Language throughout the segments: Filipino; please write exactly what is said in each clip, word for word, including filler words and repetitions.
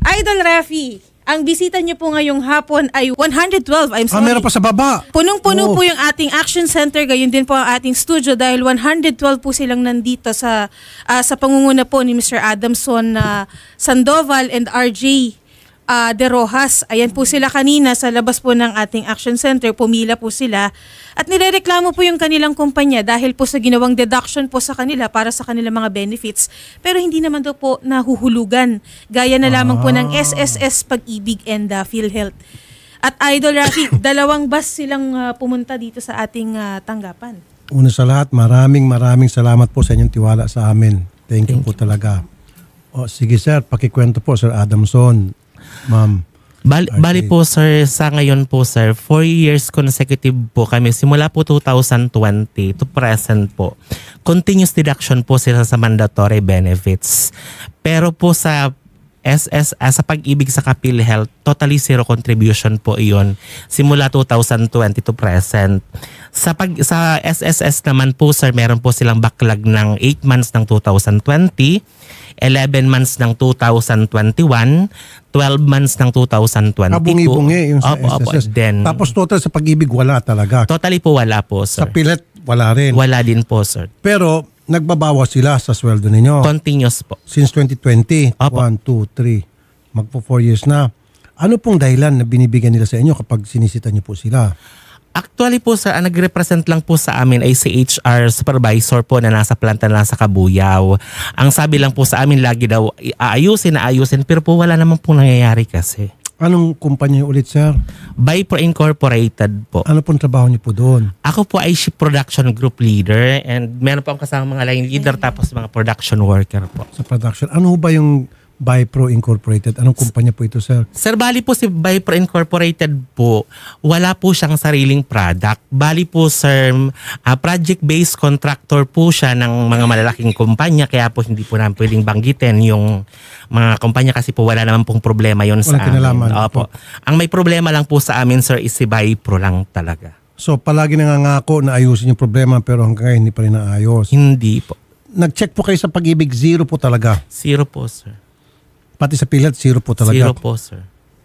Idol Rafi, ang bisita niyo po ngayong hapon ay one twelve. I'm sorry. Ah, meron pa sa baba. Punong-puno Oh. po yung ating action center, gayon din po ang ating studio dahil one twelve po silang nandito sa uh, sa pangunguna po ni Mister Adamson uh, Sandoval and R J uh, De Rojas. Ayan po sila kanina sa labas po ng ating action center. Pumila po sila at nirereklamo po yung kanilang kumpanya dahil po sa ginawang deduction po sa kanila para sa kanilang mga benefits. Pero hindi naman daw po nahuhulugan. Gaya na lamang ah. po ng S S S Pag-ibig and uh, PhilHealth. At Idol Rafi, dalawang bus silang uh, pumunta dito sa ating uh, tanggapan. Una sa lahat, maraming maraming salamat po sa inyong tiwala sa amin. Thank, Thank you po you. talaga. O, sige sir, pakikwento po Sir Adamson, ma'am. Bali, bali po sir, sa ngayon po sir, four years consecutive po kami. Simula po two thousand twenty to present po. Continuous deduction po sila sa mandatory benefits. Pero po sa S S S, sa Pag-ibig sa PhilHealth, totally zero contribution po iyon. Simula two thousand twenty to present. Sa, pag, sa S S S naman po sir, meron po silang backlog ng eight months ng two thousand twenty, eleven months ng two thousand twenty-one, twelve months ng two thousand twenty-two. Kabungi-bungi yung sa opo, S S S. Opo. Then, tapos total sa Pag-ibig wala talaga. Totally po wala po sir. Sa PhilHealth wala rin. Wala din po sir. Pero nagbabawas sila sa sweldo ninyo. Continuous po. Since twenty twenty. Opo. one, two, three. Magpo four years na. Ano pong dahilan na binibigyan nila sa inyo kapag sinisita niyo po sila? Actually po sir, ang nag-represent lang po sa amin ay si H R supervisor po na nasa planta na sa Kabuyaw. Ang sabi lang po sa amin lagi daw, aayusin na ayusin, pero po wala naman po nangyayari kasi. Anong kumpanya ulit sir? Bipro Incorporated po. Ano pong trabaho niyo po doon? Ako po ay ship production group leader and meron po akong kasama mga line leader tapos mga production worker po. Sa production. Ano ba yung Bipro Incorporated? Anong kumpanya po ito, sir? Sir, bali po si Bipro Incorporated po, wala po siyang sariling product. Bali po sir, uh, project-based contractor po siya ng mga malalaking kumpanya kaya po hindi po namin pwedeng banggitin yung mga kumpanya kasi po wala naman pong problema yon sa amin. Kinalaman. Opo. Ang may problema lang po sa amin sir is si Bipro lang talaga. So palagi nangangako na ayusin yung problema pero hanggang ngayon hindi pa rin naayos. Hindi po. Nag-check po kayo sa Pag-ibig, zero po talaga? Zero po sir. Pati sa PhilHealth, zero po talaga? Zero po, sir.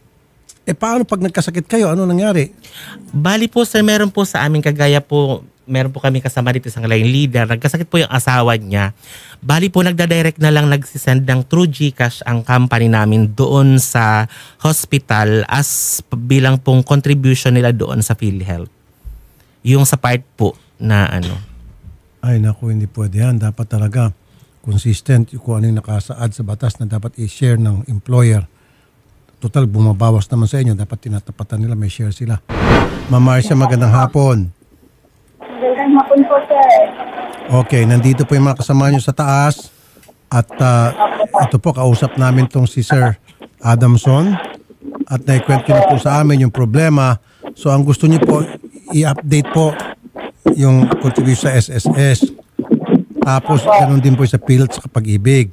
Eh paano pag nagkasakit kayo? Ano nangyari? Bali po, sir, meron po sa amin kagaya po, meron po kami kasama dito sa line leader. Nagkasakit po yung asawa niya. Bali po, nagdadirect na lang nagsisend ng through GCash ang company namin doon sa hospital as bilang pong contribution nila doon sa PhilHealth. Yung sa part po na ano. Ay naku, hindi pwede yan. Dapat talaga consistent kung ano yung nakasaad sa batas na dapat i-share ng employer. Total, bumabawas naman sa inyo. Dapat tinatapatan nila, may share sila. Ma'am Marcia, magandang hapon. Magandang hapon po, sir. Okay, nandito po yung mga kasama nyo sa taas. At uh, ito po, kausap namin tong si Sir Adamson. At naikwento nyo po sa amin yung problema. So, ang gusto nyo po, i-update po yung contribution sa S S S. Tapos, ganun din po sa PhilHealth sa Pag-ibig.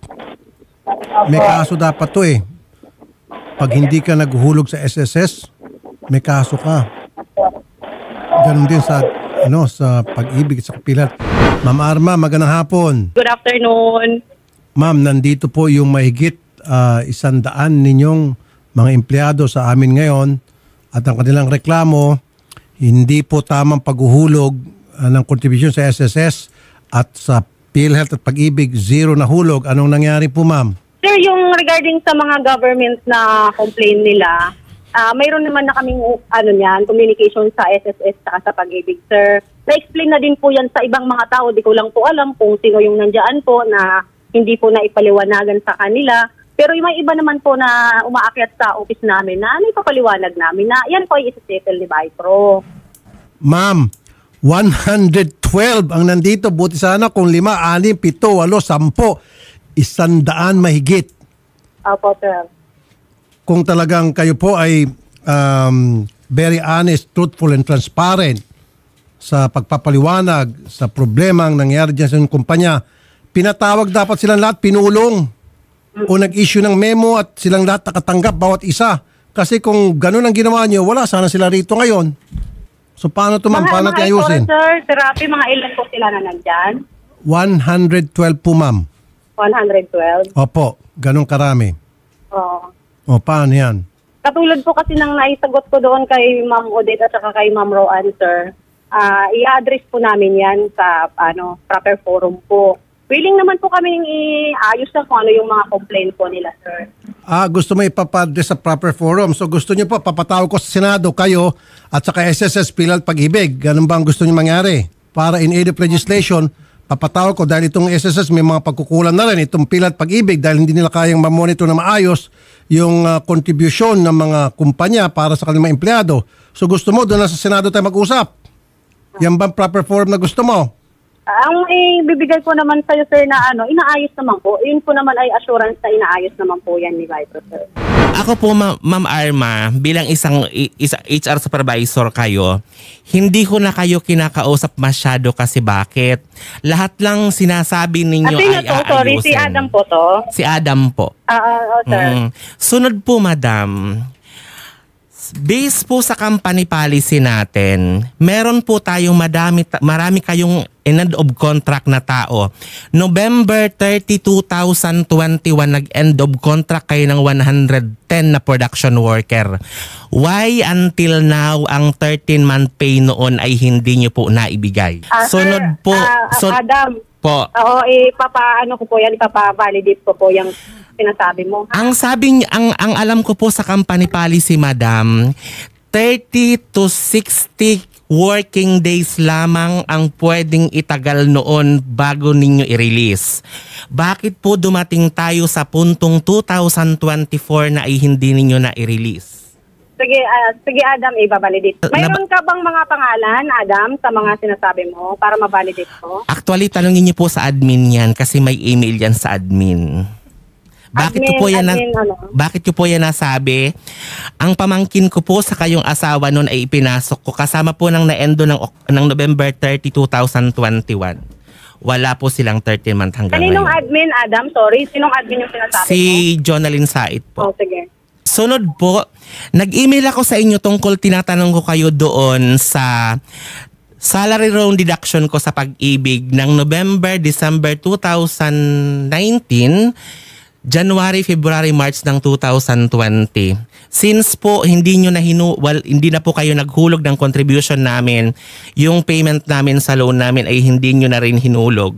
May kaso dapat to eh. Pag hindi ka naghuhulog sa S S S, may kaso ka. Ganun din sa, ano, sa Pag-ibig sa PhilHealth. Ma'am Arma, magandang hapon. Good afternoon. Ma'am, nandito po yung mahigit uh, isang daan ninyong mga empleyado sa amin ngayon at ang kanilang reklamo, hindi po tamang paghuhulog uh, ng contribution sa S S S at sa PhilHealth at Pag-ibig, zero na hulog. Anong nangyari po, ma'am? Sir, yung regarding sa mga government na complaint nila, uh, mayroon naman na kaming ano niyan, communication sa S S S at sa Pag-ibig, sir. Na-explain na din po yan sa ibang mga tao. Di ko lang po alam kung sino yung nandiyan po na hindi po na ipaliwanagan sa kanila. Pero yung may iba naman po na umaakyat sa office namin na ano ipapaliwanag namin na yan po ay isa-settle ni Bipro. Ma'am, one twelve ang nandito. Buti sana kung lima, anim, pito, walo, sampo. Isandaan mahigit. Opo, sir. Kung talagang kayo po ay um, very honest, truthful, and transparent sa pagpapaliwanag sa problema ang nangyari dyan sa kumpanya, pinatawag dapat silang lahat, pinulong o nag-issue ng memo at silang lahat nakatanggap bawat isa. Kasi kung ganun ang ginawa nyo, wala sana sila rito ngayon. So paano ito, ma'am? Paano natin ayusin? Mga sir, therapy, mga ilan po sila na nandyan? one twelve po, ma'am. one twelve? Opo, ganun karami. Oo. O, paano yan? Katulad po kasi ng naisagot ko doon kay Ma'am Odette at saka kay Ma'am Roan, sir, ah, i-address po namin yan sa ano proper forum po. Willing naman po kami i-ayos na kung ano yung mga complaint po nila, sir. Ah, gusto mo ipapadres sa proper forum. So gusto niyo po, papatawag ko sa Senado kayo at saka S S S Pilat Pag-ibig. Ganun ba ang gusto niyo mangyari? Para in aid of legislation, papatawag ko dahil itong S S S may mga pagkukulang na rin. Itong Pilat Pag-ibig dahil hindi nila kayang mamonitor na maayos yung uh, contribution ng mga kumpanya para sa kanilang mga empleyado. So gusto mo, doon na sa Senado tayo mag-usap. Yan ba ang proper forum na gusto mo? Ang ibibigay ko naman sa'yo, sir, na ano, inaayos naman po. Yun po naman ay assurance na inaayos naman po yan ni Viper, sir. Ako po, Ma- Ma'am Arma, bilang isang i- isa H R supervisor kayo, hindi ko na kayo kinakausap masyado kasi bakit? Lahat lang sinasabi ninyo At ay sino to? Sorry, si aayusin. Adam po to. Si Adam po. Ah, ah, oh, sir. Mm. Sunod po, Madam. Based po sa company policy natin, meron po tayong madami, marami kayong end of contract na tao. November thirtieth, two thousand twenty-one, nag-end of contract kayo ng one hundred ten na production worker. Why until now, ang thirteen-month pay noon ay hindi nyo po naibigay? Ah, Sunod sir, po. ah, sun- Adam. po. Oo, ipapa-ano ko po yan, ipapa-validate ko po yung sinasabi mo. Ang sabi niya, ang, ang alam ko po sa company policy, Madam, thirty to sixty working days lamang ang pwedeng itagal noon bago ninyo i-release. Bakit po dumating tayo sa puntong two thousand twenty-four na ay hindi ninyo na i-release? Sige, ah, sige Adam, i-validate. Mayroon ka bang mga pangalan, Adam, sa mga sinasabi mo para ma-validate ko? Actually, tanongin niyo po sa admin yan kasi may email yan sa admin. Bakit Admin, ko po yan na, admin, ano? bakit ko po yan nasabi? Ang pamangkin ko po sa kayong asawa noon ay ipinasok ko kasama po ng naendo ng, ng November thirtieth, two thousand twenty-one. Wala po silang thirteen month hanggang Kaninong ngayon. admin, Adam? Sorry, sinong admin yung sinasabi Si mo? Jonalyn Sait po. Oh, sige. Sunod po, nag-email ako sa inyo tungkol tinatanong ko kayo doon sa salary loan deduction ko sa Pag-ibig ng November, December two thousand nineteen, January, February, March ng two thousand twenty. Since po hindi nyo na hinu, well, hindi na po kayo naghulog ng contribution namin, yung payment namin sa loan namin ay hindi nyo na rin hinulog.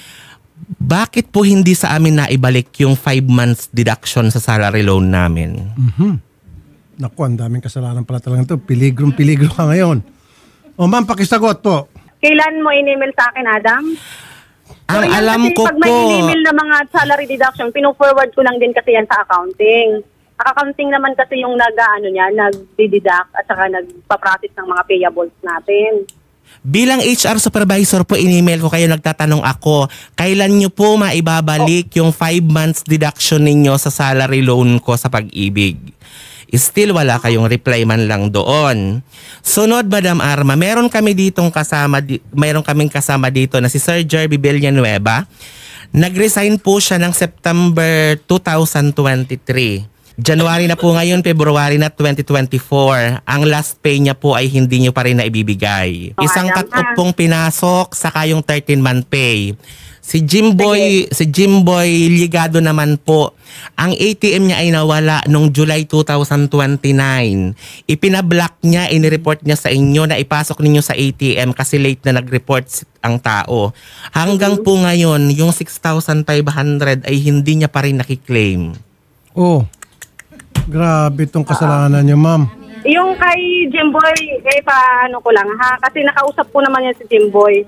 Bakit po hindi sa amin naibalik yung five months deduction sa salary loan namin? Mhm. Naku, ang daming kasalanan pala talaga ito. Piligrom-piligro ka ngayon. O ma'am, pakisagot po. Kailan mo in-email sa akin, Adam? Ang yan alam kasi ko pag may po, in-email na mga salary deduction, pino-forward ko lang din kasi yan sa accounting. Accounting naman kasi yung nag-ano niya, nag-deduct at saka nagpa-process ng mga payables natin. bilang H R supervisor po, in-email ko kayo, nagtatanong ako, kailan nyo po maibabalik yung five months deduction ninyo sa salary loan ko sa Pag-ibig? Still wala kayong reply man lang doon. Sunod, Madam Arma, meron kami ditong kasama, di, meron kaming kasama dito na si Sir Jerby Villanueva. Nag-resign po siya ng September two thousand twenty-three. January na po ngayon, February na twenty twenty-four. Ang last pay niya po ay hindi niyo pa rin naibibigay. Oh, Isang alam cut-off na. pong pinasok sa kayong thirteen month pay. Si Jimboy, si Jimboy Ligado naman po, ang A T M niya ay nawala noong July two thousand twenty-nine. Ipinablock niya, inireport niya sa inyo na ipasok ninyo sa A T M kasi late na nag-report ang tao. Hanggang po ngayon, yung six thousand five hundred ay hindi niya pa rin nakiklaim. Oh, grabe itong kasalanan niyo, ma'am. Yung kay Jimboy, eh, paano ko lang ha? Kasi nakausap ko naman yan si Jimboy.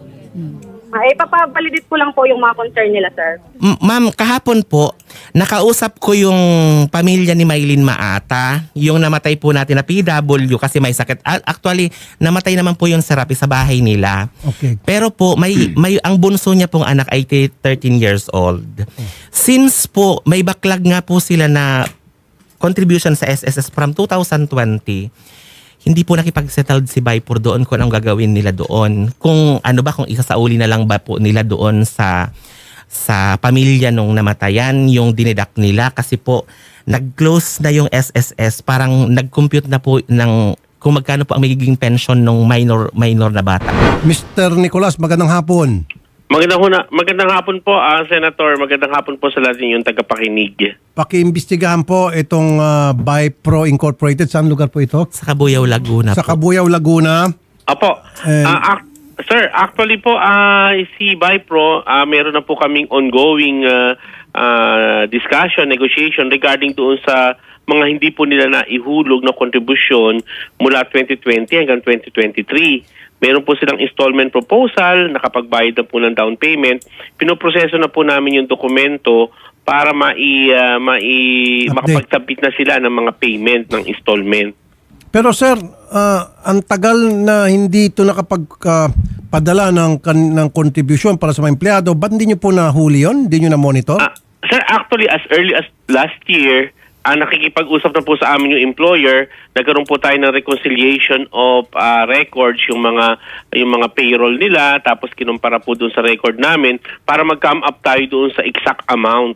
Ah, eh, papavalidate ko lang po yung mga concern nila, sir. M- Ma'am, kahapon po, nakausap ko yung pamilya ni Maylin Maata, yung namatay po natin na P W kasi may sakit. A- Actually, namatay naman po yung Serapi sa bahay nila. Okay. Pero po, may, may ang bunso niya pong anak ay thirteen years old. Since po, may backlog nga po sila na contribution sa S S S from two thousand twenty, hindi po nakipag-settled si Viper doon kung anong gagawin nila doon. Kung ano ba, kung isasauli na lang ba po nila doon sa sa pamilya nung namatayan, yung dineduct nila kasi po nag-close na yung S S S, parang nag-compute na po ng kung magkano po ang magiging pension ng minor minor na bata. Mister Nicolas, magandang hapon. Magandang, huna, magandang hapon po, uh, Senator. Magandang hapon po sa lahat yung tagapakinig. Pakiimbestigahan po itong uh, Bipro Incorporated. Saan lugar po ito? Sa Cabuyao, Laguna Sa po. Cabuyao, Laguna. Apo. And- Uh, ac- sir, actually po, uh, si Bipro, uh, meron na po kaming ongoing uh, uh, discussion, negotiation regarding doon sa mga hindi po nila na ihulog na kontribusyon mula twenty twenty hanggang twenty twenty-three. Meron po silang installment proposal, nakapagbayad na po ng down payment. Pinoproseso na po namin yung dokumento para mai, uh, mai, makapag-submit na sila ng mga payment ng installment. Pero sir, uh, ang tagal na hindi ito nakapagpadala uh, ng, kan- ng contribution para sa mga empleyado, ba't hindi nyo po nahuli yun? Hindi nyo na-monitor? Ah, sir, actually, as early as last year, ah, nakikipag-usap na po sa amin yung employer, nagkaroon po tayo ng reconciliation of ah, records, yung mga yung mga payroll nila, tapos kinumpara po doon sa record namin para mag-come up tayo doon sa exact amount.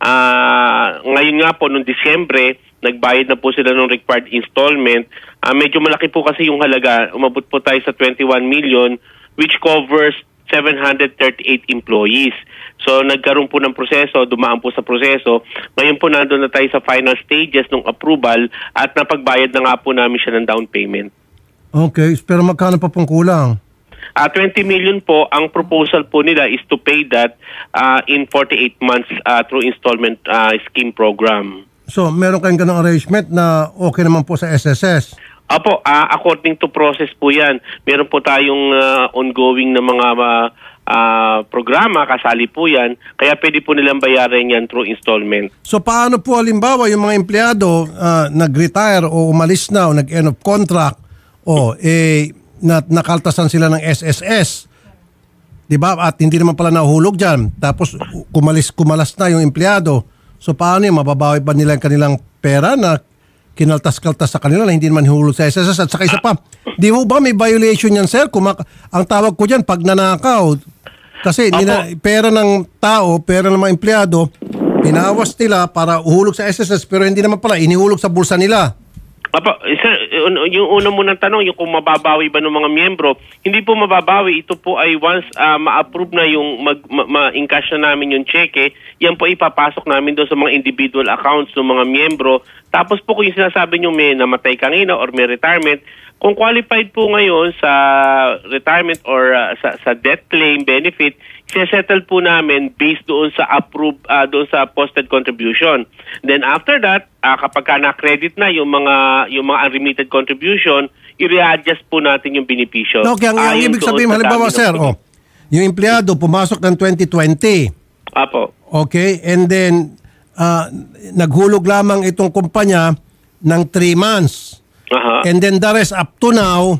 Ah, ngayon nga po, noong Disyembre, nagbayad na po sila ng required installment. Ah, medyo malaki po kasi yung halaga. Umabot po tayo sa twenty-one million, which covers seven hundred thirty-eight employees. So nagkaroon po ng proseso, dumaan po sa proseso. Ngayon po nandun na tayo sa final stages ng approval at napagbayad na nga po namin siya ng down payment. Okay, pero magkano pa pong kulang? Uh, twenty million po, ang proposal po nila is to pay that uh, in forty-eight months uh, through installment uh, scheme program. So meron kayong ganong arrangement na okay naman po sa S S S? Apo, uh, according to process po yan. Meron po tayong uh, ongoing na mga uh, uh, programa, kasali po yan. Kaya pwede po nilang bayaran yan through installment. So paano po halimbawa yung mga empleyado uh, nag-retire o umalis na o nag-end of contract o eh, na, nakaltasan sila ng S S S? Diba? At hindi naman pala nahulog dyan. Tapos kumalis, kumalas na yung empleyado. So paano yung mababawi ba nila yung kanilang pera na kinaltas-kaltas sa kanila na hindi naman hulog sa S S S? At saka isa pa, di mo ba may violation yan, sir? Kumaka- ang tawag ko dyan, pag nanakaw. Kasi nila, pera ng tao, pera ng mga empleyado, pinawas nila para uhulog sa S S S pero hindi naman pala, inihulog sa bulsa nila. Apo, sir, yung una munang tanong, yung kung mababawi ba ng mga miyembro, hindi po mababawi. Ito po ay once uh, ma-approve na yung mag, ma- ma-encash na namin yung cheque, yan po ipapasok namin doon sa mga individual accounts ng mga miyembro. Tapos po kung yung sinasabi nyo may namatay kanina or may retirement, kung qualified po ngayon sa retirement or uh, sa, sa death claim benefit, sisettle po namin based doon sa approved, uh, doon sa posted contribution. Then after that, uh, kapag ka na-credit na yung mga yung mga unremitted contribution, i-readjust po natin yung benepisyo. Okay, ang, ang Ayon ibig doon sabihin, sa halimbawa, dami ng sir, oh, yung empleyado pumasok ng twenty twenty. Apo. Okay, and then uh, naghulog lamang itong kumpanya ng three months. Aha. And then the rest up to now,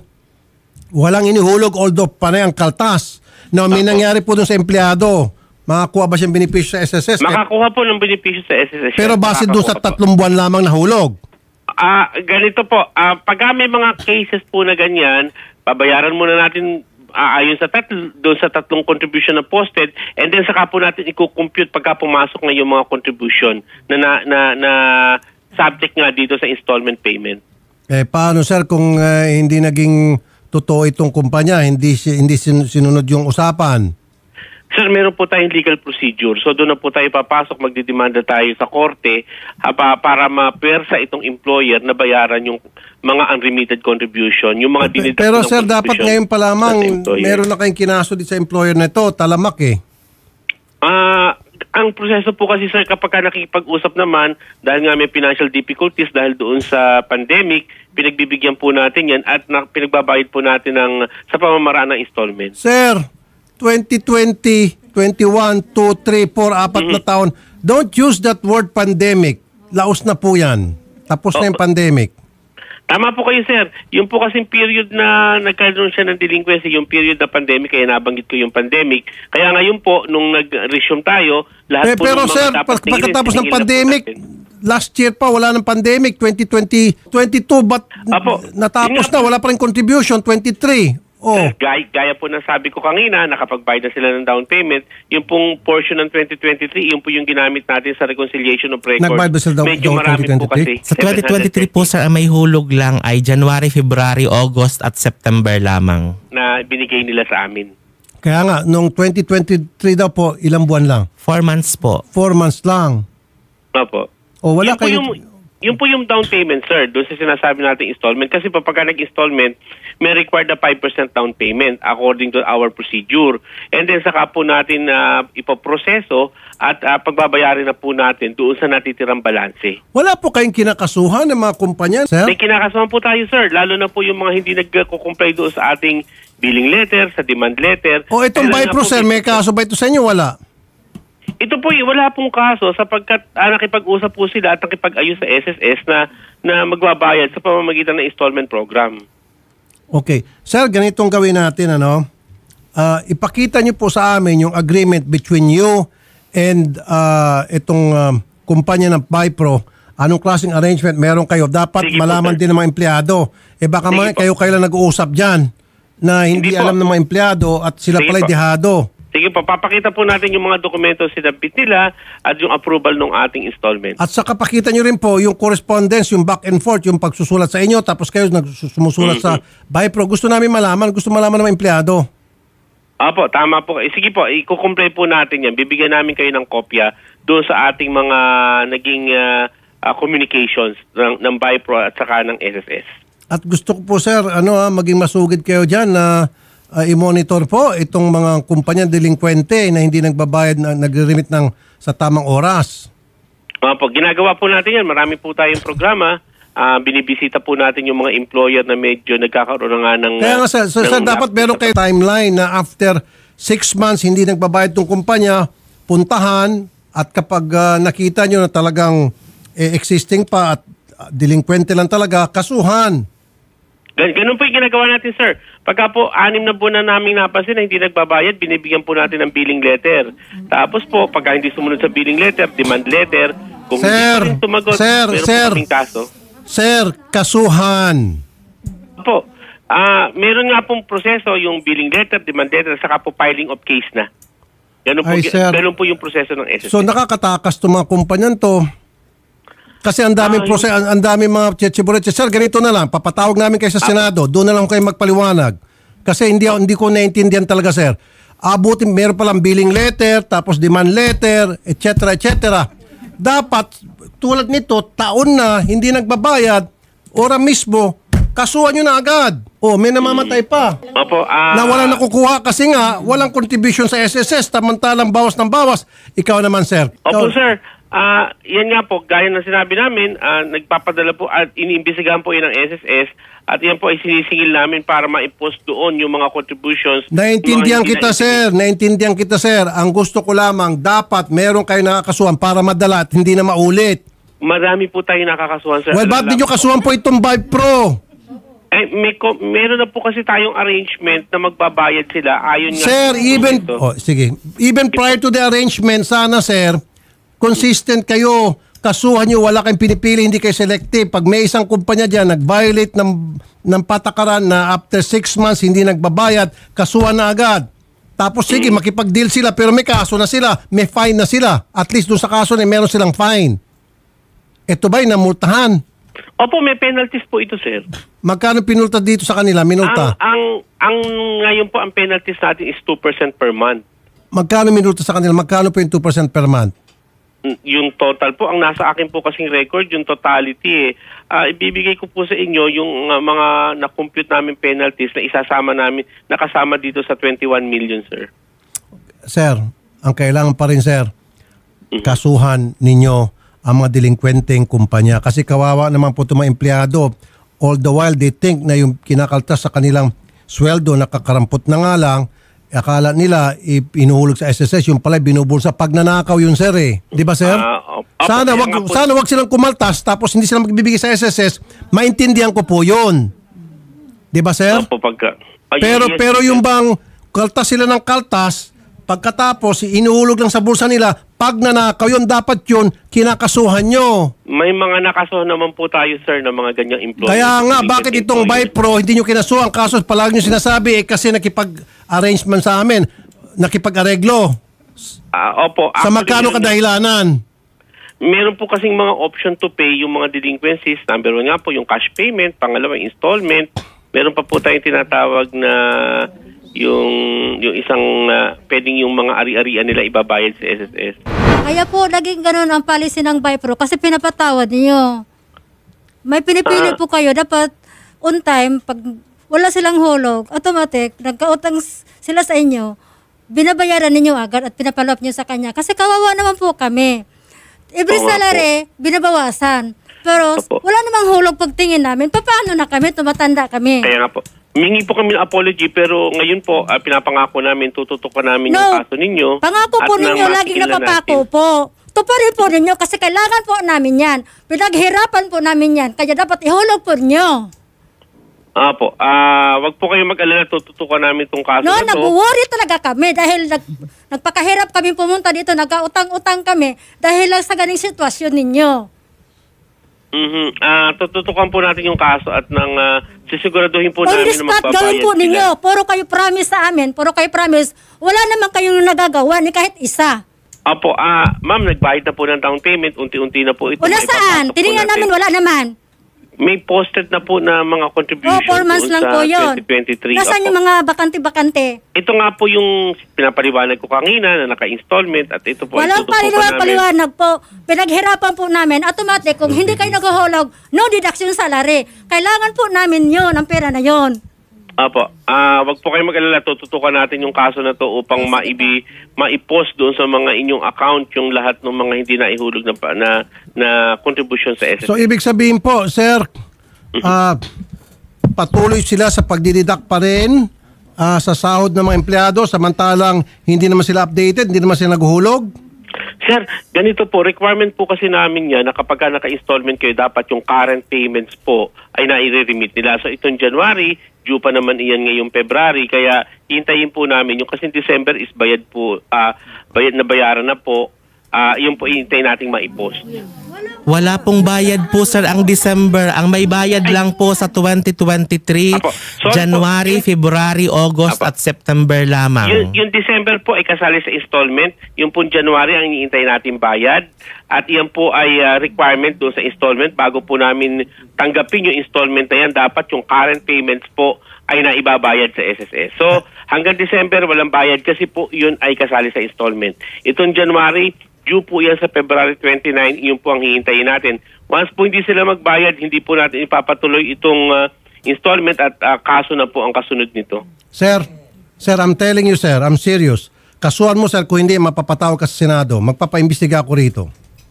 walang inihulog although panay ang kaltas. Now, may nangyari po dun sa empleyado. Makakuha ba siyang benepisyo sa S S S? Makakuha po ng benepisyo sa S S S. Pero base doon sa tatlong buwan lamang nahulog. Ah, ganito po. Ah, pag may mga cases po na ganyan, babayaran muna natin ah, ayon sa tatlo, doon sa tatlong contribution na posted, and then saka po natin i-compute pagka pumasok na yung mga contribution na na, na, na subject nga dito sa installment payment. Eh, paano sir kung uh, hindi naging totoo itong kumpanya, hindi si- hindi sin- sinunod yung usapan? Sir, meron po tayong legal procedure. So doon na po tayo papasok, magdidemanda tayo sa korte haba, para ma-persa itong employer na bayaran yung mga unremitted contribution, yung mga dinideduct Pero ng sir, dapat contribution ngayon pa lamang sa employer. meron na kayong kinaso din sa employer na ito, talamak eh. Ah, ang proseso po kasi sir, kapag ka nakikipag-usap naman, dahil nga may financial difficulties dahil doon sa pandemic, pinagbibigyan po natin yan at na, pinagbabayad po natin ng, sa pamamaraan ng installment. Sir, twenty twenty, twenty-one, two, three, four, apat na taon. Don't use that word pandemic. Laos na po yan. Tapos na yung pandemic. Tama po kayo, sir. Yung po kasing period na nagkaroon siya ng delinquency, yung period na pandemic, kaya nabanggit ko yung pandemic. Kaya ngayon po, nung nag-resume tayo, lahat Eh, po pero ng mga sir, dapat pag- pagkatapos ng tingin na po pandemic, natin. last year pa, wala ng pandemic, twenty twenty, twenty-two, but Apo, natapos yun nga na, po. wala pa rin contribution, twenty-three. Oh. Gaya, gaya po ng sabi ko kanina, nakapagbayad na sila ng down payment. Yung pong portion ng twenty twenty-three, yung po yung ginamit natin sa reconciliation of records. Nagbayad ba sila down- Medyo down marami po twenty twenty-three? kasi. Sa twenty twenty-three po sir, ang may hulog lang ay January, February, August at September lamang. Na binigay nila sa amin. Kaya nga, noong twenty twenty-three daw po, ilang buwan lang? Four months po. Four months lang. Opo. O wala Yun po kayo... yung, yun po yung down payment, sir, doon sa sinasabi nating installment. Kasi pa pagka nag-installment, may required na five percent down payment according to our procedure. And then saka po natin na uh, ipoproseso at uh, pagbabayarin na po natin doon sa natitirang balanse. Wala po kayong kinakasuhan ng mga kumpanya, sir? May kinakasuhan po tayo, sir, lalo na po yung mga hindi nagko-comply doon sa ating billing letter, sa demand letter. O itong Kailan Bipro, na po- sir, may kaso ba ito sa inyo? Wala. Ito po, wala pong kaso sapagkat ah, nakipag-usap po sila at nakipag-ayos sa S S S na, na magbabayad sa pamamagitan ng installment program. Okay. Sir, ganitong gawin natin, ano? Ah, ipakita niyo po sa amin yung agreement between you and ah, itong um, kumpanya ng Bipro. Anong klaseng arrangement meron kayo? Dapat Sige po, malaman sir. din ng mga empleyado. Eh baka Sige mga po. kayo kayo lang nag-uusap dyan na hindi, Hindi po. alam ng mga empleyado at sila Sige pala po. dehado. Sige po, papakita po natin yung mga dokumento sinabit nila at yung approval ng ating installment. At saka pakita nyo rin po yung correspondence, yung back and forth, yung pagsusulat sa inyo, tapos kayo sumusulat sa Bipro. Gusto namin malaman, gusto malaman ng mga empleyado. Opo, tama po. Eh, sige po, i-comply po natin yan. Bibigyan namin kayo ng kopya doon sa ating mga naging uh, uh, communications ng, ng Bipro at saka ng S S S. At gusto ko po, sir, ano ha, maging masugid kayo dyan na uh, i-monitor po itong mga kumpanya delinkwente na hindi nagbabayad, na nagre-remit ng sa tamang oras. Opo, ginagawa po natin yan. Marami po tayong programa. Uh, binibisita po natin yung mga employer na medyo nagkakaroon na nga ng... Kaya nga, sir, sir, ng- sir, dapat meron kayo timeline na after six months hindi nagbabayad tong kumpanya, puntahan, at kapag uh, nakita nyo na talagang eh, existing pa at uh, delinkwente lang talaga, kasuhan. Gan- Ganun po yung ginagawa natin, sir. Pagka po, anim na buwan na namin napansin na hindi nagbabayad, binibigyan po natin ng billing letter. Tapos po, pagka hindi sumunod sa billing letter, demand letter, kung Sir, hindi pa rin sumagot, sir, meron sir. po kaming kaso. Sir, kasuhan. Po, ah meron nga pong proseso, yung billing letter, demand letter, saka po filing of case na. Ganun po, Ay, sir. ganun po yung proseso ng S S S. So nakakatakas itong mga kumpanyan to. Kasi ang daming Ay. proses, ang, ang daming mga chechibureche. Sir, ganito na lang, papatawag namin kayo sa Senado. Doon na lang kayo magpaliwanag. Kasi hindi hindi ko naiintindihan talaga, sir. Abutin, meron palang billing letter, tapos demand letter, et cetera, et cetera. Dapat, tulad nito, taon na, hindi nagbabayad, ora mismo, kasuhan nyo na agad. O, may namamatay pa. Opo, ah... Na walang nakukuha kasi nga, walang contribution sa S S S, tamantalang bawas ng bawas. Ikaw naman, sir. Opo, Ikaw- sir. Ah, yan nga po, gaya ng sinabi namin, ah, nagpapadala po at iniimbestigahan po yan ng S S S at yan po ay sinisingil namin para ma-impose doon yung mga contributions. Naintindihan Mga hindi kita, na- sir. Naintindihan kita, sir. Ang gusto ko lamang, dapat meron kayo nakakasuhan para madala at hindi na maulit. Marami po tayo nakakasuhan, sir. Well, bakit di nyo kasuhan po itong Bipro? Eh, may ko, meron na po kasi tayong arrangement na magbabayad sila. Ayon nga Sir, po even, dito. oh, sige, even prior to the arrangement, sana, sir, consistent kayo. Kasuhan nyo, wala kayong pinipili, hindi kayo selective. Pag may isang kumpanya dyan, nag-violate ng, ng patakaran na after six months hindi nagbabayad, kasuhan na agad. Tapos sige, makipag-deal sila, pero may kaso na sila, may fine na sila. At least doon sa kaso na meron silang fine. Ito ba'y namultahan? Opo, may penalties po ito, sir. Magkano pinulta dito sa kanila? Minulta? Ang, ang, ang ngayon po, ang penalties natin is two percent per month. Magkano minulta sa kanila? Magkano po yung two percent per month? Yung total po, ang nasa akin po kasing record, yung totality eh. Ah, ibibigay ko po sa inyo yung uh, mga na-compute namin penalties na isasama namin, nakasama dito sa twenty-one million, sir. Sir, ang kailangan pa rin, sir, kasuhan ninyo ang mga delinkwenteng kumpanya. Kasi kawawa naman po itong mga empleyado. All the while, they think na yung kinakaltas sa kanilang sweldo, nakakarampot na nga lang, akala nila inuhulog sa S S S, yung pala binubulsa pag nanakaw yun, sir eh. Di ba, sir? Ah, opo, sana kaya wag, nga po- sana wag silang kumaltas tapos hindi sila magbibigay sa S S S. Maintindihan ko po yun. Di ba, sir? Opo, pagka... Ay, Pero yes, pero sir. yung bang kaltas sila ng kaltas, pagkatapos inuhulog lang sa bulsa nila, pag nanakaw yun, dapat yun, kinakasuhan nyo. May mga nakaso naman po tayo, sir, ng mga ganyang employees. Kaya nga, Delinquent bakit itong employees. Bipro, hindi nyo kinasuhan? Kaso palagi nyo sinasabi, eh, kasi nakipag-arrangement sa amin, nakipag-areglo. Ah, opo. Sa actually, magkano meron- kadahilanan? Meron po kasing mga option to pay yung mga delinquencies. Number one nga po, yung cash payment. Pangalawa, installment. Meron pa po tayong tinatawag na yung yung isang uh, pwedeng yung mga ari-arian nila ibabayad sa S S S. Kaya po, naging ganun ang policy ng Bipro kasi pinapatawad niyo. May pinipili Ah. po kayo, dapat on time, pag wala silang hulog, automatic, nagkautang s- sila sa inyo, binabayaran ninyo agad at pinapalop niyo sa kanya. Kasi kawawa naman po kami. Every Oo nga salary, binabawasan. Pero Opo. wala namang hulog pagtingin namin. Paano na kami? Tumatanda kami. Kaya nga po. Mingi po kami ng apology pero ngayon po uh, pinapangako namin tututukan namin No. yung kaso ninyo. Pangako po at nang ninyo, laging matigilan napapako natin. po. Tuparin po ninyo kasi kailangan po namin yan. Pinaghirapan po namin yan. Kaya dapat ihulog po ninyo. Ah po. Ah, wag po kayong mag-alala, tututukan namin tong kaso No, na to. nag-worry talaga kami dahil nag, nagpakahirap kami pumunta dito, nagkautang-utang kami dahil lang sa ganing sitwasyon ninyo. Mhm. Ah, tututukan po natin yung kaso at nang ah, sisiguraduhin po On namin the na spot, magbabayad gawin po sila. ninyo. Puro kayo promise sa amin, puro kayo promise. Wala naman kayong nagagawa ni kahit isa. Apo, ah, ma'am, nagbayad na po ng down payment, unti-unti na po ito. Wala Maipapasok saan? po Tinignan natin. namin, wala naman. May posted na po na mga contribution Oh, four months doon lang sa po yun. twenty twenty-three. Nasaan Apo. yung mga bakante-bakante? Ito nga po yung pinapaliwanag ko kanina na naka-installment at ito po Walang itututukan paliwanag, namin. paliwanag po. Pinaghirapan po namin. Automatic, kung hindi kayo naghuhulog, no deduction salary. Kailangan po namin yon ang pera na yon. Apo, ah, wag po kayo mag-alala, tututukan natin yung kaso na to upang maibi maipost doon sa mga inyong account yung lahat ng mga hindi naihulog na pa- na na contribution sa S S S. So ibig sabihin po, sir, ah, patuloy sila sa pagdididak pa rin ah, sa sahod ng mga empleyado samantalang hindi naman sila updated, hindi naman sila naghuhulog? Sir, ganito po, requirement po kasi namin yan na kapag ka naka-installment kayo, dapat yung current payments po ay nai-remit nila. So itong January, due pa naman iyan ngayong February, kaya hintayin po namin yung kasi December is bayad po, ah, bayad na bayaran na po, ah, yun po hintayin nating maipost. Wala pong bayad po sir ang December. Ang may bayad lang po sa twenty twenty-three, Apo, sorry January, po. February, August Apo. at September lamang. Yung, yung December po ay kasali sa installment. Yung po January ang iniintay natin bayad. At yan po ay ah, requirement doon sa installment. Bago po namin tanggapin yung installment na yan, dapat yung current payments po ay naibabayad sa S S S. So hanggang December walang bayad kasi po yun ay kasali sa installment. Itong January, due po yan sa February twenty-nine, yun po ang hihintayin natin. Once po hindi sila magbayad, hindi po natin ipapatuloy itong ah, installment at ah, kaso na po ang kasunod nito. Sir, sir, I'm telling you, sir, I'm serious. Kasuhan mo, sir, kung hindi, mapapatawag ka sa Senado. Magpapaimbestiga ako rito.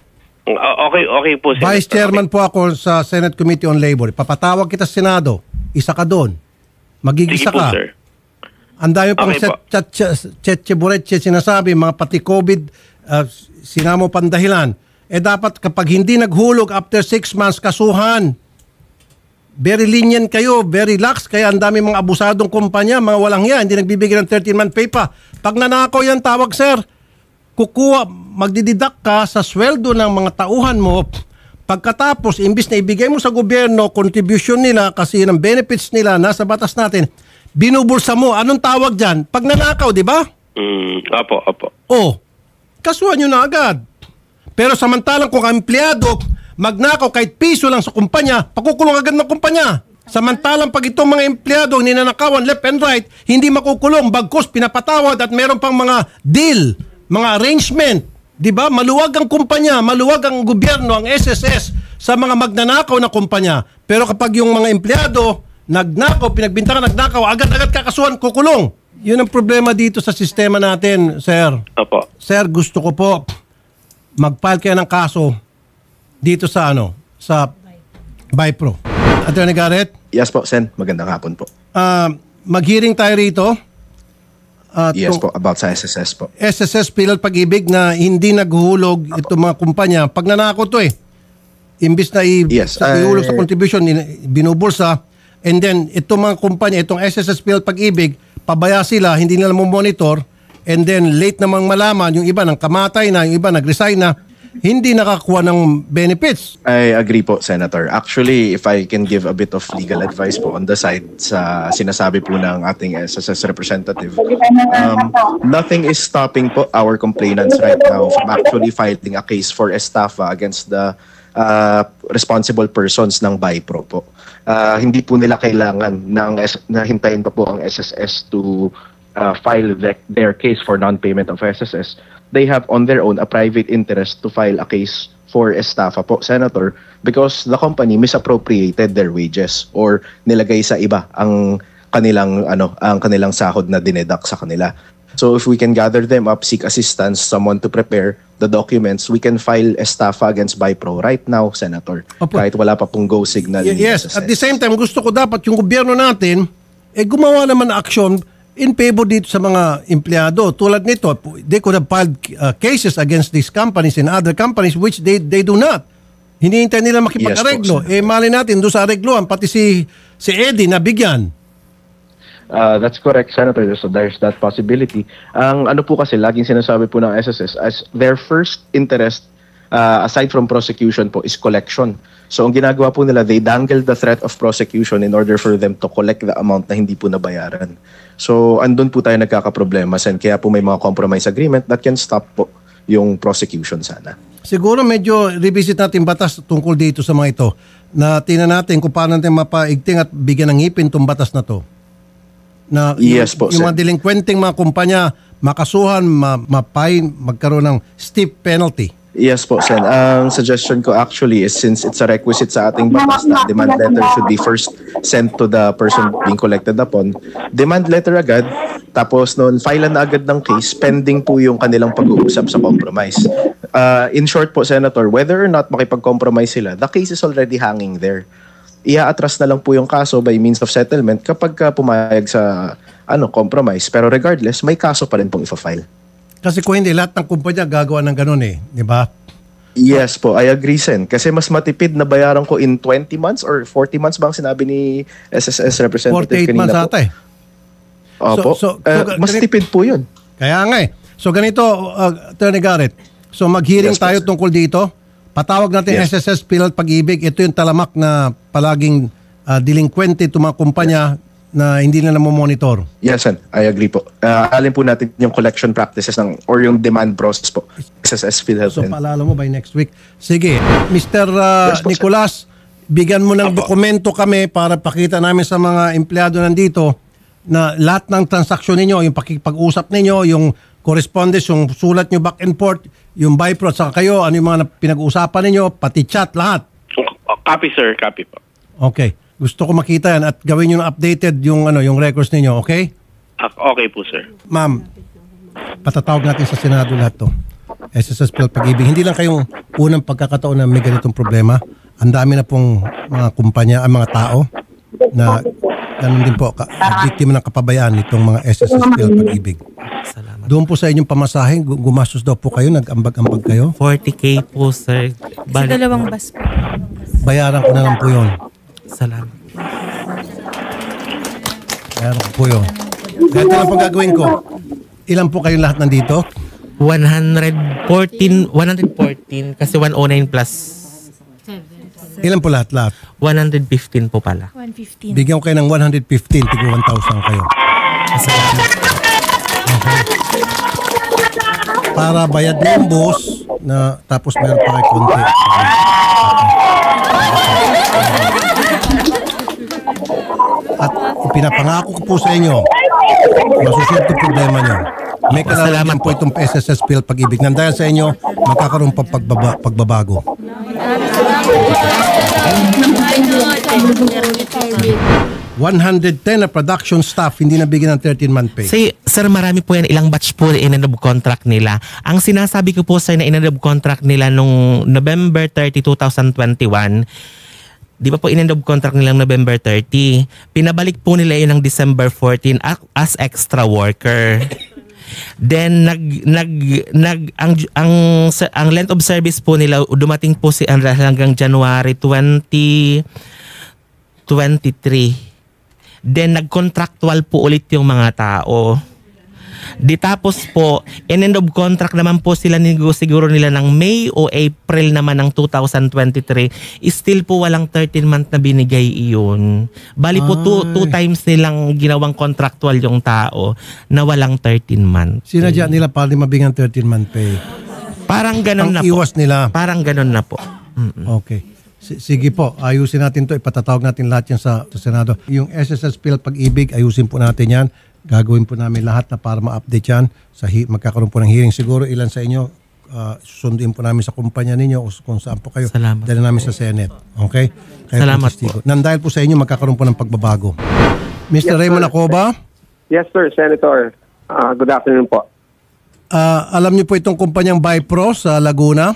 Ah, okay, okay po. Senator. Vice Chairman po ako sa Senate Committee on Labor. Papatawag kita sa Senado. Isa ka doon. Okay. Magigisa Sige po, ka. sir. Ang dami pang Okay po. Cheche Buretche sinasabi, mga pati COVID, uh, sinamo pandahilan. Eh dapat kapag hindi naghulog after six months, kasuhan. Very lenient kayo, very lax. Kaya ang dami mga abusadong kumpanya, mga walang yan, hindi nagbibigay ng thirteen-month pay pa. Pag nanakaw yan, tawag sir, kukuha, magdididak ka sa sweldo ng mga tauhan mo. Pagkatapos, imbis na ibigay mo sa gobyerno, contribution nila, kasi yun ang benefits nila, nasa batas natin, binubulsa mo. Anong tawag dyan? Pag nanakaw, di ba? Mm, opo, opo. Oh, kasuhan nyo na agad. Pero samantalang kung ang empleyado, magnakaw kahit piso lang sa kumpanya, pakukulong agad ng kumpanya. Samantalang pag itong mga empleyado ninanakawan left and right, hindi makukulong, bagkus pinapatawad at meron pang mga deal, mga arrangement. Di ba? Maluwag ang kumpanya, maluwag ang gobyerno, ang S S S sa mga magnanakaw na kumpanya. Pero kapag yung mga empleyado nagnakaw, pinagbintangan, nagnakaw, agad-agad kakasuhan, kukulong. Yun ang problema dito sa sistema natin, sir. Opo. Sir, gusto ko po mag-file kayo ng kaso dito sa ano, sa Bipro. Attorney Garrett, Yes po, Sen. Magandang hapon po. ah, mag-hearing tayo rito. At Yes kung po, about sa S S S po. S S S Pilal Pag-ibig na hindi naghulog itong mga kumpanya. Pag nanako to eh, imbis na i- Yes, sa, uh, ihulog sa contribution, in- binubulsa, and then itong mga kumpanya, itong S S S Pilal Pag-ibig, pabaya sila, hindi nila monitor, and then late namang malaman, yung iba nang kamatay na, yung iba nag-resign na, hindi nakakuha ng benefits. I agree po, Senator. Actually, if I can give a bit of legal advice po on the side sa sinasabi po ng ating S S S representative, um, nothing is stopping po our complainants right now from actually filing a case for estafa against the uh, responsible persons ng BIPRO po. Uh, hindi po nila kailangan ng na hintayin pa po ang S S S to uh, file the, their case for non-payment of S S S. They have on their own a private interest to file a case for estafa po, Senator, because the company misappropriated their wages or nilagay sa iba ang kanilang ano ang kanilang sahod na dineduct sa kanila. So if we can gather them up, seek assistance, someone to prepare the documents, we can file estafa against BIPRO right now, Senator. Opo. Kahit wala pa pong go signal. Y- ni yes, S S S. at the same time, gusto ko dapat yung gobyerno natin, eh gumawa naman na aksyon in favor dito sa mga empleyado. Tulad nito, they could have filed uh, cases against these companies and other companies which they they do not. Hinihintay nila makipag-areglo. Yes, eh mali natin, doon sa aregloan, pati si, si Eddie nabigyan. Uh, that's correct, Senator. So there's that possibility. Ang ano po kasi, laging sinasabi po ng S S S, as their first interest, uh, aside from prosecution po, is collection. So ang ginagawa po nila, they dangle the threat of prosecution in order for them to collect the amount na hindi po nabayaran. So andun po tayo nagkakaproblema, Sen. Kaya po may mga compromise agreement that can stop po yung prosecution sana. Siguro medyo revisit natin batas tungkol dito sa mga ito. Na tingnan natin kung paano natin mapaigting at bigyan ng ngipin itong batas na to. Na Yes yung, po, yung sir. mga delinquenting mga kumpanya makasuhan, ma, ma-fine, magkaroon ng steep penalty. Yes po, Sen. Ang suggestion ko actually is since it's a requisite sa ating batas na demand letter should be first sent to the person being collected upon, demand letter agad, tapos noon, file na agad ng case pending po yung kanilang pag-uusap sa compromise. Uh, in short po, Senator, whether or not makipag-compromise sila, the case is already hanging there. Ia-atras na lang po yung kaso by means of settlement kapag ka pumayag sa ano compromise. Pero regardless, may kaso pa rin pong ifa-file. Kasi kung hindi, lahat ng kumpanya gagawa ng ganun eh. Di ba? Yes po, I agree, Sen. Kasi mas matipid na bayaran ko in twenty months or forty months bang sinabi ni S S S representative forty-eight kanina months po? ata eh. Opo. So- so- Eh, so, mas ganit- tipid po yun. Kaya nga eh. So ganito, uh, Attorney Garrett. So mag-hearing Yes, po, tayo sir. tungkol dito. Patawag natin Yes. S S S Pilat Pag-ibig. Ito yung talamak na palaging uh, delinquente itong mga kumpanya na hindi na namomonitor. Yes, Sen. I agree po. Uh, alin po natin yung collection practices ng or yung demand process po. S S S PhilHealth. So and- paalala mo by next week. Sige, Mister uh, Yes po, sir. Nicolas, bigyan mo ng dokumento kami para pakita namin sa mga empleyado nandito na lahat ng transaksyon ninyo, yung pakipag-usap ninyo, yung correspondence, yung sulat nyo back and forth, yung BIPRO, saka kayo, ano yung mga pinag-uusapan ninyo, pati chat, lahat. Copy, sir. Copy po. Okay. Gusto ko makita yan at gawin nyo na updated yung, ano, yung records ninyo, okay? Ah, okay po, sir. Ma'am, patatawag natin sa Senado lahat to. S S S Pilat Pag-ibig. Hindi lang kayong unang pagkakataon na may ganitong problema. Ang dami na pong mga kumpanya, ang mga tao na ganun din po, ka, biktima ng kapabayaan nitong mga S S S Pilat Pag-ibig. Salamat. Doon po sa inyong pamasahe, gu- gumastos daw po kayo, nag-ambag-ambag kayo. forty K po, sir. Sa Balik. dalawang bus po. Bayaran ko na lang po yun. Salamat. Bayaran ko po yun. Ganito lang po gagawin ko. Ilan po kayo lahat nandito? one fourteen, one fourteen kasi one oh nine plus Ilan po lahat-lahat? one fifteen po pala. one fifteen. Bigyan ko kayo ng one fifteen, tigo one thousand kayo. Salamat. Para bayad mo yung boss na tapos meron pa kayo konti. At ipinapangako ko po sa inyo, masusunod yung problema nyo. May kalalaman po itong S S S Pilat Pag-ibig. Nang dahil sa inyo, magkakaroon pa pagbaba, pagbabago. one ten na production staff hindi nabigyan ng thirteen month pay. Say, sir, marami po yan. Ilang batch po in end of contract nila. Ang sinasabi ko po sir na in end of contract nila nung November thirty, twenty twenty-one, di ba po in end of contract nilang November thirty, pinabalik po nila yun ng December fourteen as extra worker. Then nag nag nag ang ang ang length of service po nila dumating po si hanggang January twenty twenty-three. Then nag-contractual po ulit yung mga tao. Di tapos po, in end of contract naman po sila siguro nila ng May o April naman ng twenty twenty-three. Still po walang thirteen month na binigay iyon. Bali po two, two times nilang ginawang contractual yung tao na walang thirteen month. Sinadya nila para di mabigyan thirteen month pay. Parang ganun Ang na po. iwas nila. Parang ganun na po. Okay. S- Sige po, ayusin natin to. Ipatatawag natin lahat yan sa, sa Senado. Yung S S S P L Pag-ibig, ayusin po natin yan. Gagawin po namin lahat na para ma-update yan. Sa hi- magkakaroon po ng hearing. Siguro ilan sa inyo, uh, susunduin po namin sa kumpanya ninyo o kung saan po kayo. Salamat. Dala namin sa Senate. Okay? Kaya Salamat po. Nang dahil po sa inyo, magkakaroon po ng pagbabago. Mister Yes, Raymond sir. Acoba, Yes, sir, Senator. Ah, good afternoon po. uh, alam niyo po itong kumpanyang Bipro sa Laguna?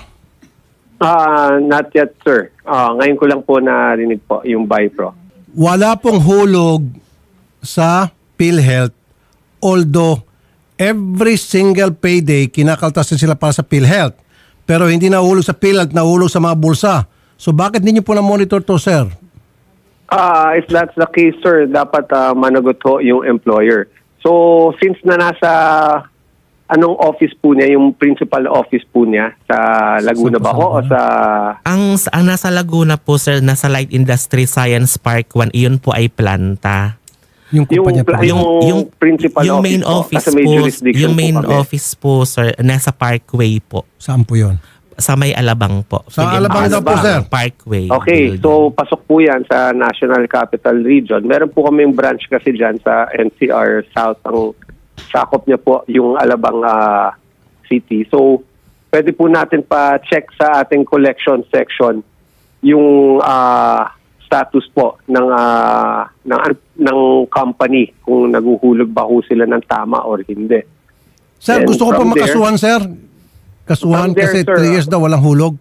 Ah, not yet, sir. Ah, ngayon ko lang po narinig po yung Bipro. Wala pong hulog sa PhilHealth, although every single payday kinakaltasan sila para sa PhilHealth. Pero hindi nahulog sa PhilHealth, nahulog sa mga bulsa. So bakit hindi niyo po na-monitor to, sir? Ah, if that's the case, sir, dapat ah, managot ho yung employer. So, since na nasa anong office po niya, yung principal office po niya sa Laguna ba ho o sa... Ang, ang nasa Laguna po, sir, nasa Light Industry Science Park one, iyon po ay planta. Yung Yung, kumpanya po. pla- yung, principal yung office main po, office kasi may po, jurisdiction yung po main kami. office po, sir, nasa Parkway po. Saan po yun? Sa may Alabang po. Sa Philippine Alabang daw po, sir. Parkway. Okay, so pasok po yan sa National Capital Region. Meron po kaming branch kasi dyan sa N C R South. Ang sakop niya po yung Alabang ah, City. So, pwede po natin pa-check sa ating collection section yung ah, status po ng, ah, ng, ng company kung naguhulog ba ho sila ng tama or hindi. Sir, Then gusto ko po from there- makasuhan, sir. Kasuhan From there, kasi sir, three years daw walang hulog.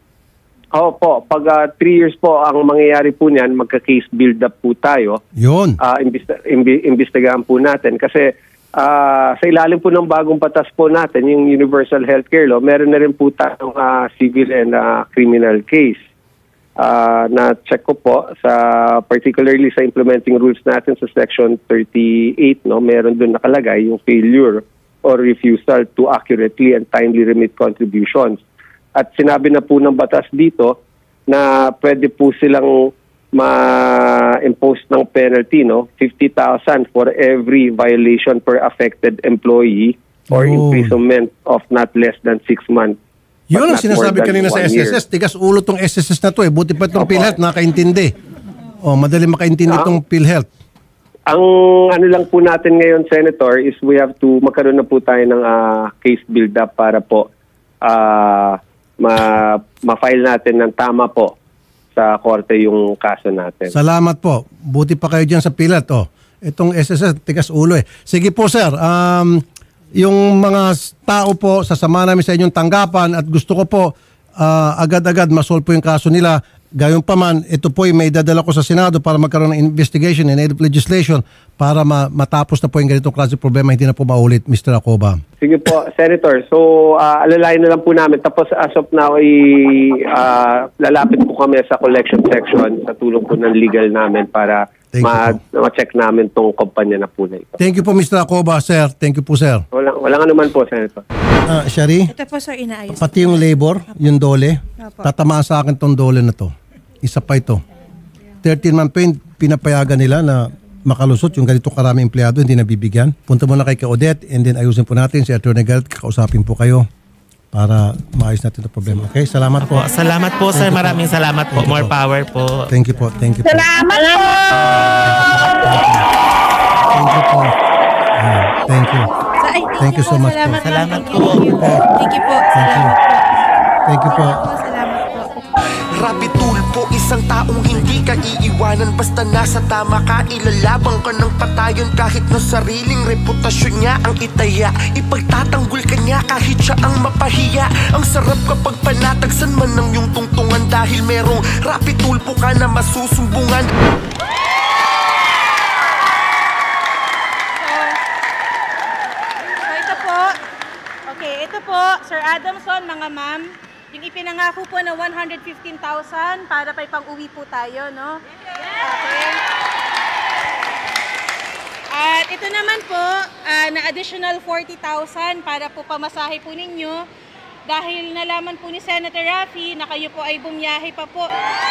Opo, pag uh, three years po ang mangyayari po niyan, magka-case build-up po tayo. Yun. uh, imbis- imbi- imbestigahan po natin kasi uh, sa ilalim po ng bagong batas po natin, yung Universal Healthcare Law, meron na rin po tayong uh, civil and uh, criminal case. Uh, na-check ko po sa particularly sa implementing rules natin sa section thirty-eight, no, meron doon nakalagay yung failure or refusal to accurately and timely remit contributions. At sinabi na po ng batas dito na pwede po silang ma-impose ng penalty, no? fifty thousand for every violation per affected employee or Oh. imprisonment of not less than six months. Yun ang but not sinasabi more than kanina sa one S S S. year. Tigas ulo tong S S S na to eh. Buti pa itong Opo. PhilHealth nakaintindi. O, madali makaintindi Ah. itong PhilHealth. Ang ano lang po natin ngayon, Senator, is we have to, magkaroon na po tayo ng ah, case build-up para po ah, ma, ma-file natin ng tama po sa korte yung kaso natin. Salamat po. Buti pa kayo dyan sa PhilHealth. O, itong S S S, tigas ulo eh. Sige po, sir. Um, yung mga tao po, sasama namin sa inyong tanggapan at gusto ko po ah, agad-agad masolve po yung kaso nila. Gayon pa man, ito po ay may dadala ko sa Senado para magkaroon ng investigation and aid of legislation para ma- matapos na po yung ganitong klase problema, hindi na po maulit, Mister Acoba. Sige po, Senator. So, uh, alalayan na lang po namin. Tapos as of now, ay ah, lalapit po kami sa collection section sa tulong po ng legal namin para Thank you ma- po. ma-check namin tong kumpanya na po na ito. Thank you po, Mister Acoba, sir. Thank you po, sir. Walang, walang anuman po, Senator. Ah, Shari, Ito po, sir, inaayos. pati yung labor, yung dole, Opo. tatamaan sa akin tong dole na to. Isa pa ito. thirteen month pay, pinapayagan nila na makalusot yung ganito karaming empleyado, hindi nabibigyan. Punta muna kay Odette and then ayusin po natin si Attorney Garrett, kakausapin po kayo para maayos natin ito problema. Okay? Salamat po. Po, salamat po, sir. Maraming salamat po. More power po. Thank you po. Thank you po. Salamat po! Thank you po. Ah, thank you. Sa- ay, Thank you so much po. Salamat, ma'am. Salamat Thank po. you. Thank you po. Thank you. Salamat po. Thank you po. Salamat po. Rapi tulpo, isang taong hindi ka iiwanan. Basta nasa tama ka, ilalabang ka ng patayon. Kahit na sariling reputasyon niya ang itaya, ipagtatanggol ka niya kahit siya ang mapahiya. Ang sarap kapag panatagsan man ng iyong tungtungan, dahil merong rapi tulpo ka na masusumbungan. So ito po, okay, ito po, Sir Adamson, mga ma'am, yung ipinangako po na one hundred fifteen thousand para pa pang-uwi po tayo, no? Okay. At ito naman po, ah, na additional forty thousand para po pamasahe po ninyo dahil nalaman po ni Senator Raffy na kayo po ay bumiyahe pa po.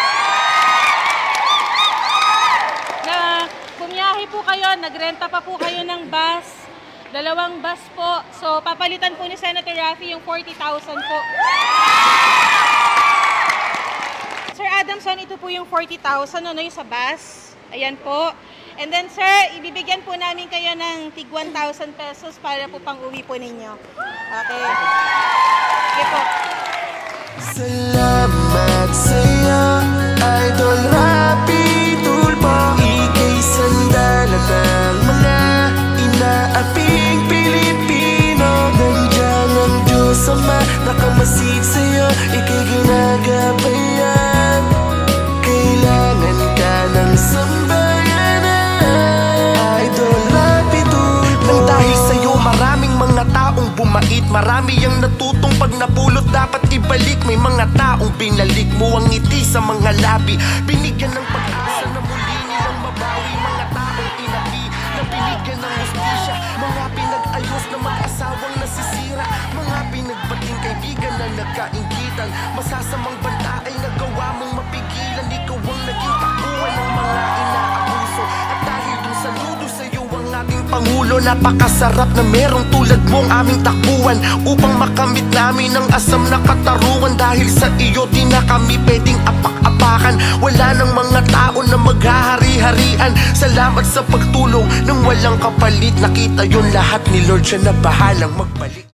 Na bumiyahe po kayo, nagrenta pa po kayo ng bus, dalawang bus po. So, papalitan po ni Senator Raffy yung forty thousand po. Sir Adamson, ito po yung forty thousand, ano yung sa bus. Ayan po. And then, sir, ibibigyan po namin kayo ng tig one thousand pesos para po pang uwi po ninyo. Okay. Sige po. Salamat sa'yo, Idol Rapi Tulpo. Ika'y sandala ng mga inaaping Pilipino. Nandiyan ang Diyos Ama, nakamasid sa'yo, ika'y ginagabayan. Kailangan ka ng sambayanan, Idol Rapi Tulpo. Nang dahil sa'yo maraming mga taong bumait, marami ang natutong pag napulot dapat ibalik. May mga taong binalik mo ang ngiti sa mga labi, binigyan ng pag-asa na muli nilang mabawi. Mga taong inapi na binigyan ng hustisya, mga pinag-ayos na mag-asawang nasisira, mga pinagbating kaibigan na nagkainggitan. Masasamang banta ay nagawa mong mapigilan, ikaw ang naging takbuhan ng mga inaabuso. At dahil dun saludo sa'yo ang ating Pangulo, napakasarap na merong tulad mong aming takbuhan upang makamit namin ang asam na katarungan. Dahil sa iyo di na kami pwedeng apak-apakan, wala nang mga tao na maghahari-harian. Salamat sa pagtulong ng walang kapalit, nakita yun lahat ni Lord, siya na bahalang magbalik.